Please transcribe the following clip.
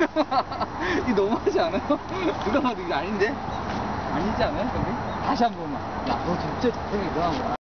이거 너무하지 않아요? 누가 봐도 이거 아닌데? 아니지 않아요, 형님? 다시 한 번만. 야, 너 진짜 잘생겼다.